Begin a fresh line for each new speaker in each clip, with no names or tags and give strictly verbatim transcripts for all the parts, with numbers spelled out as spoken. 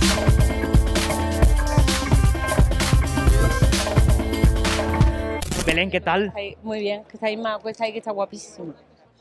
Belén, ¿qué tal?
Muy bien, que está ahí más puesta ahí, que está guapísimo.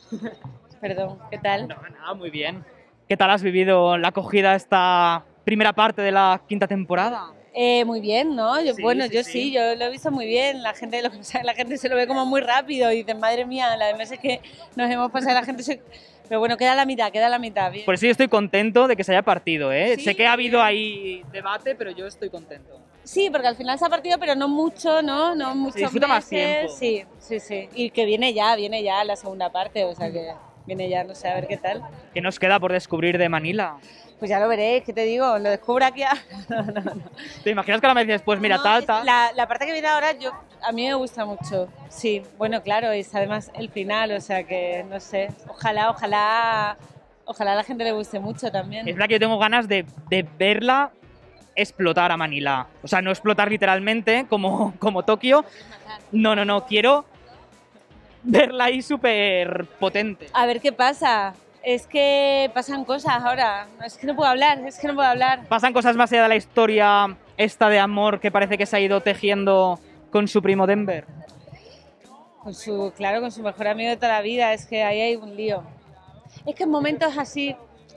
Perdón, ¿qué tal?
No, nada, muy bien. ¿Qué tal has vivido la acogida esta primera parte de la quinta temporada?
Eh, muy bien, ¿no? Yo,
Sí,
bueno,
sí,
yo
sí.
sí, yo lo he visto muy bien. La gente, lo que pasa es que la gente se lo ve como muy rápido y dicen, madre mía, las veces que nos hemos pasado, la gente se... Pero bueno, queda la mitad, queda la mitad. Bien.
Por eso yo estoy contento de que se haya partido, ¿eh?
Sí,
sé que ha habido
bien.
ahí debate, pero yo estoy contento.
Sí, porque al final se ha partido, pero no mucho, ¿no? No muchos
Se disfruta más
meses.
tiempo.
Sí, sí, sí. Y que viene ya, viene ya la segunda parte, o sea que viene ya, no sé, a ver qué tal.
¿Qué nos queda por descubrir de Manila?
Pues ya lo veréis, ¿qué te digo? Lo descubro aquí. A... No, no, no.
¿Te imaginas que ahora me dices, pues mira,
No,
tal,
es-
tal?
La, la parte que viene ahora yo, a mí me gusta mucho. Sí, bueno, claro, es además el final, o sea que no sé. Ojalá, ojalá, ojalá a la gente le guste mucho también.
Es verdad que yo tengo ganas de, de verla explotar a Manila. O sea, no explotar literalmente como, como Tokio. No, no, no, quiero verla ahí súper potente.
A ver qué pasa. Es que pasan cosas ahora. Es que no puedo hablar, es que no puedo hablar.
¿Pasan cosas más allá de la historia esta de amor que parece que se ha ido tejiendo con su primo Denver?
Con su, claro, con su mejor amigo de toda la vida. Es que ahí hay un lío. Es que en momentos así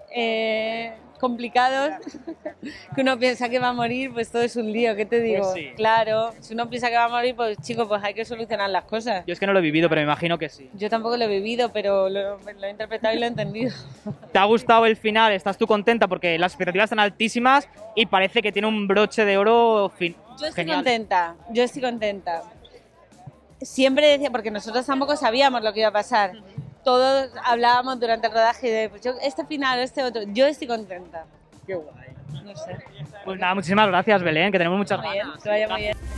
eh, complicados, que uno piensa que va a morir, pues todo es un lío, ¿qué te digo?
Pues sí.
Claro, si uno piensa que va a morir, pues chico, pues hay que solucionar las cosas.
Yo es que no lo he vivido, pero me imagino que sí.
Yo tampoco lo he vivido, pero lo, lo he interpretado y lo he entendido.
¿Te ha gustado el final? ¿Estás tú contenta? Porque las expectativas están altísimas y parece que tiene un broche de oro fin
Yo estoy
genial.
contenta, yo estoy contenta. Siempre decía, porque nosotros tampoco sabíamos lo que iba a pasar. Todos hablábamos durante el rodaje de, pues yo, este final, este otro. Yo estoy contenta.
Qué guay.
No sé.
Pues nada, muchísimas gracias, Belén, que tenemos muchas
Muy bien,
ganas.
que vaya muy bien.